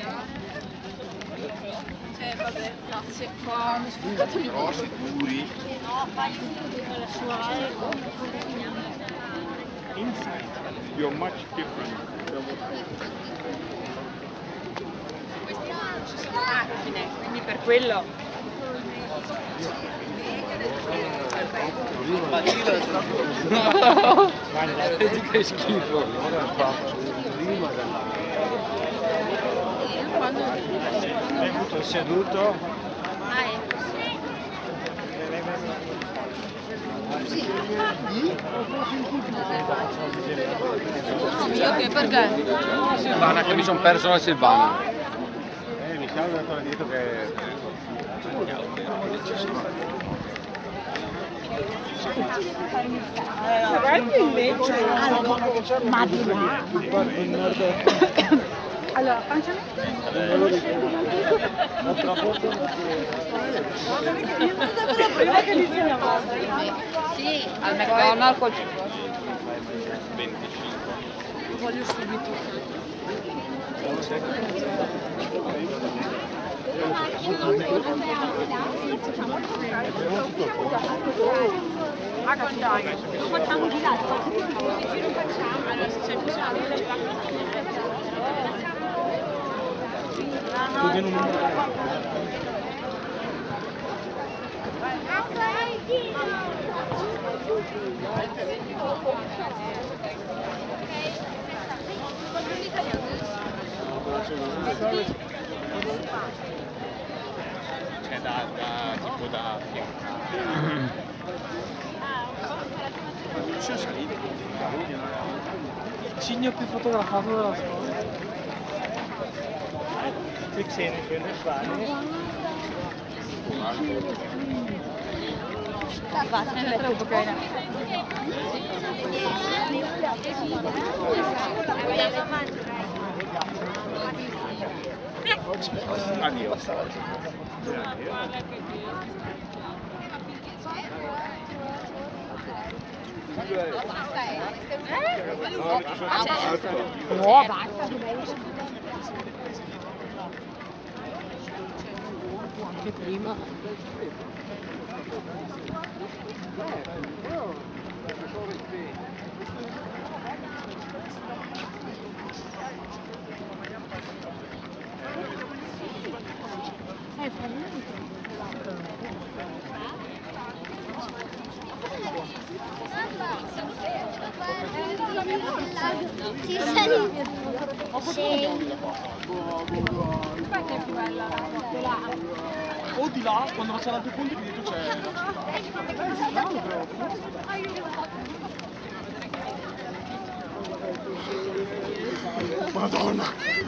Cioè, vabbè, grazie. Qua mi sfruttato il No, sicuri. No, fai la sua Inside, you're much different. Ci sono macchine, quindi per quello. Vedi che schifo. Hai avuto il seduto? Io che perché? Silvana, che mi sono perso la Silvana. Mi sa che ancora dietro che... Guardi invece. Ma di là. Allora, francamente prima che iniziamo. Sì, al McDonald's col 25. Voglio subito. Lo facciamo di là, così lo facciamo. Allora, se c'è C'è tipo da il cigno più fotografato della storia. Qui c'è nel pane. è troppo carina. Adios. No, basta. Anche prima. Sì, salite. Sì. Qual è più bella? O di là, quando c'è l'altro punto di dietro c'è... Madonna!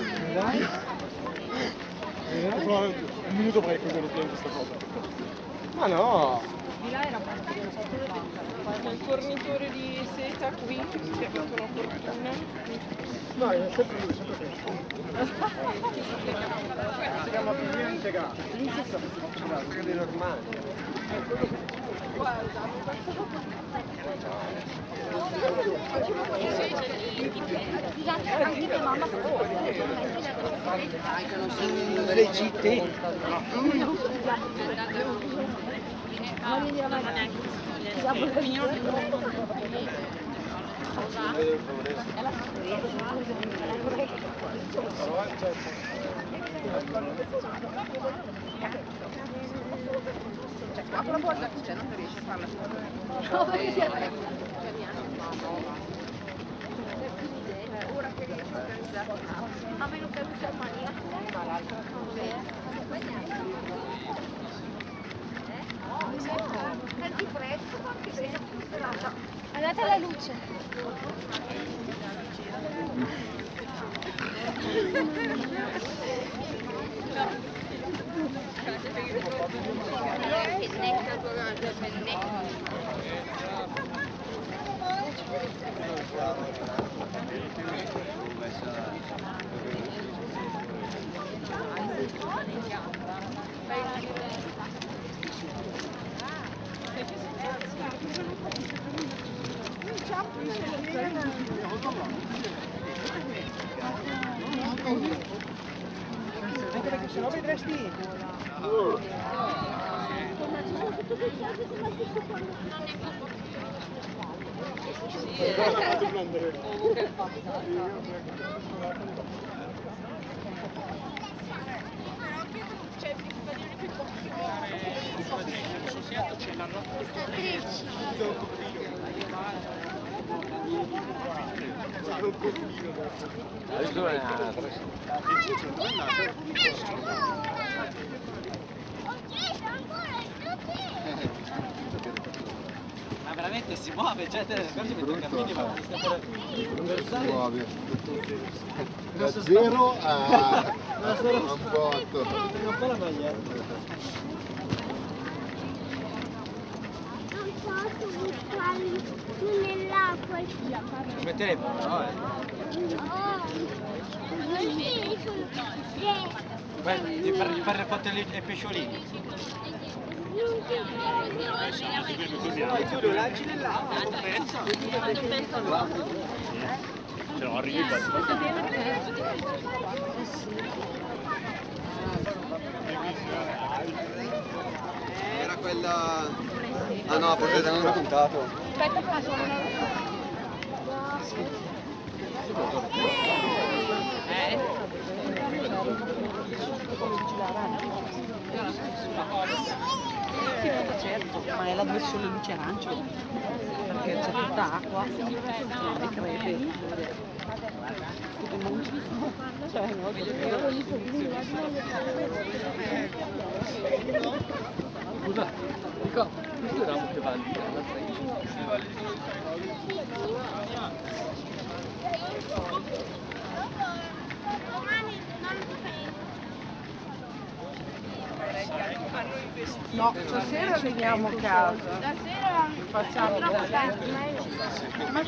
Un minuto avrei preso il tempo questa cosa. Ma no! Di là era il fornitore di seta qui, che ha fatto una fortuna. No, è sempre lui, sempre questo. Si chiama più integrato. L'inizio è dei normali. Le città. Apro la porta, cioè non riesce a farla. Ora che riesco a organizzare. A meno che non sia mania. È di fresco, ma anche se andate alla luce. se no vedresti. Ma veramente si muove, già te quasi mentre cammini ma ti sta per muove da 0 a un botto. un po' la maglietta. Non posso buttarli più nell'acqua. Metterebbe, no? Oh, così sono Gli fare le foto ai pesciolini. Giulio, lanci nell'acqua, non pensa. Se no arrivi qua. Era quella... Ah no, forse te l'hanno raccontato. Aspetta, faccio Certo, ma è la dove sono le luci arancio, perché c'è tutta acqua, le crepe, cioè no, Scusa, dico, questo era un cavalli. No, stasera veniamo a casa. Stasera Facciamo troppo da tardi, ma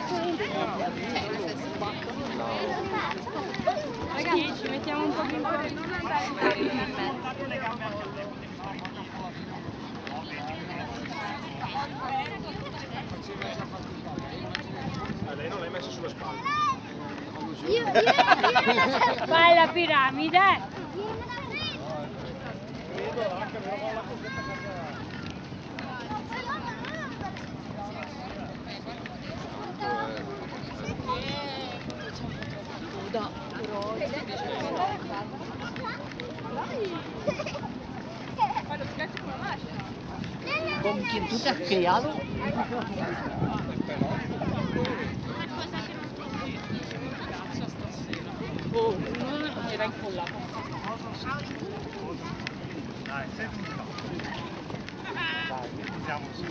ragazzi, ci mettiamo un po' più fuori, non andare in Lei non l'hai messa sulla spalla. Fai la piramide! con quien tú te has criado. Oh, uno era incollato. Dai, senti un po'. Dai, iniziamo su.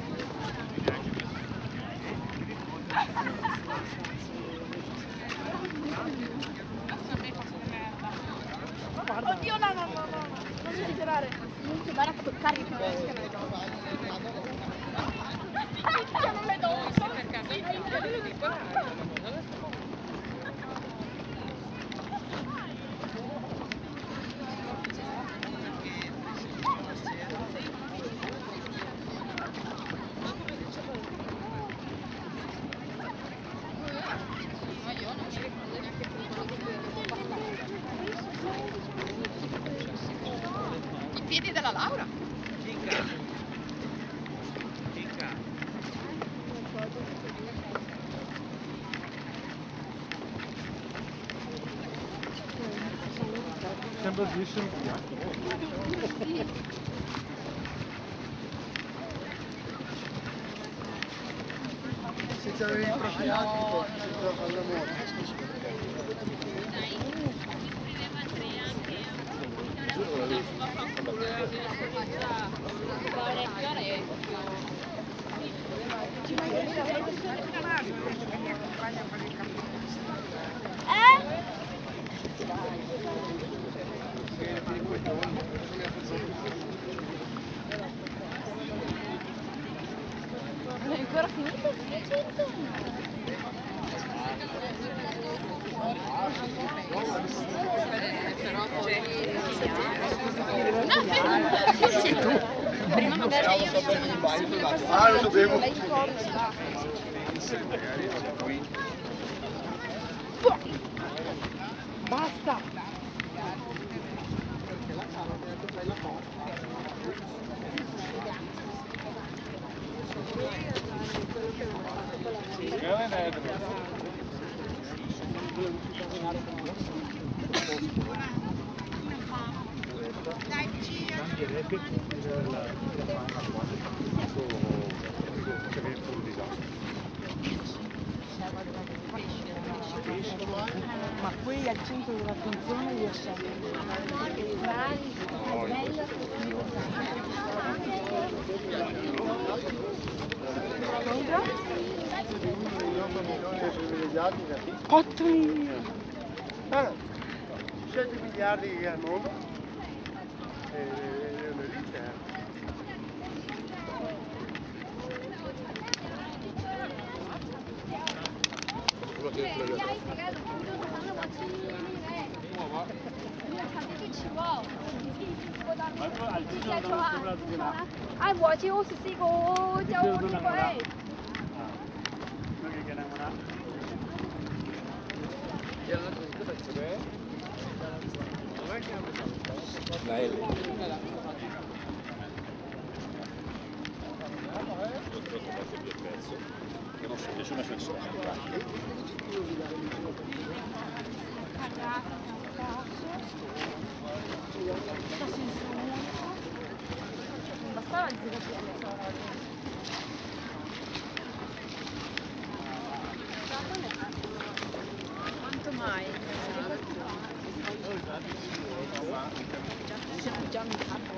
Oddio, no, no, no, no, non si tirare. Non si va a toccare il pesca. Non le do. I piedi della Laura. Sembra di essere Se ci avevi profilato, alla moto. Non è ancora finito il progetto? No, fermo! Prima magari io Ah, lo sapevo. lei forza. Basta! Ma qui al centro dell'attenzione riesce a 8 milioni. 7 miliardi al mondo. ai vợ chị ô xì xì cô cháu đi vậy La L. Che non so, nessuna persona. bastava il zero quanto mai? Siamo già in capo.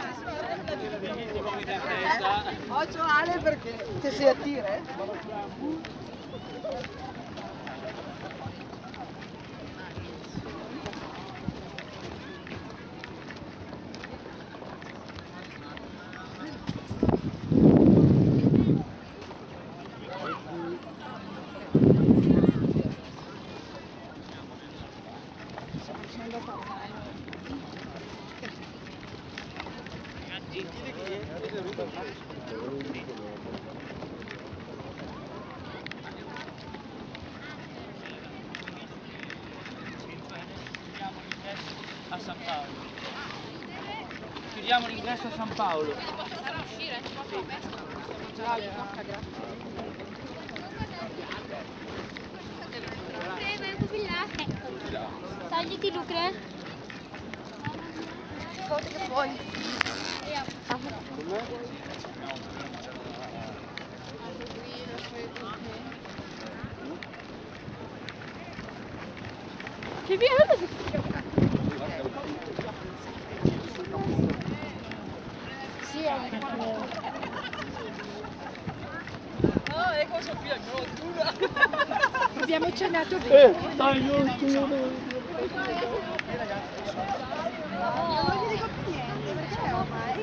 Occhio Ale perché ti si attira. A San Paolo. Chiudiamo l'ingresso a San Paolo. Tagliti Lucre. Foto che puoi. Che viene? Sì, Ah, ecco Sofia, no, abbiamo cenato bene. Dai, io Non gli dico più niente, perché ormai?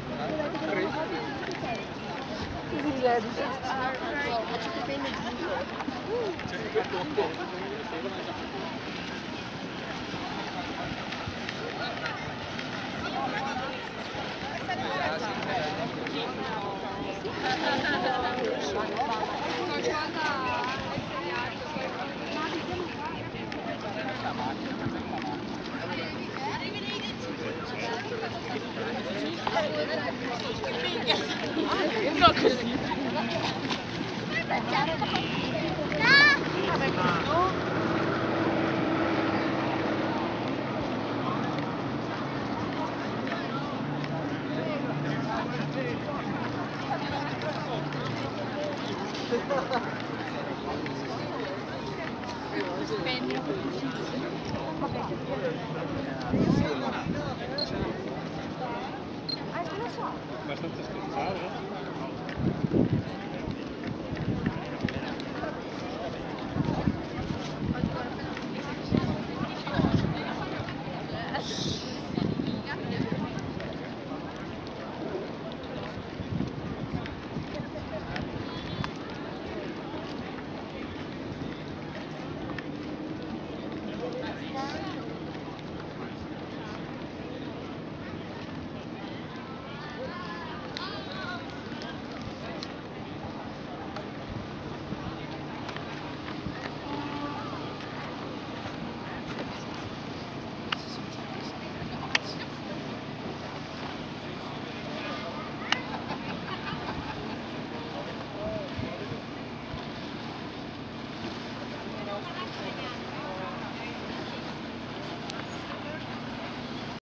No, così. abbastanza scherzare.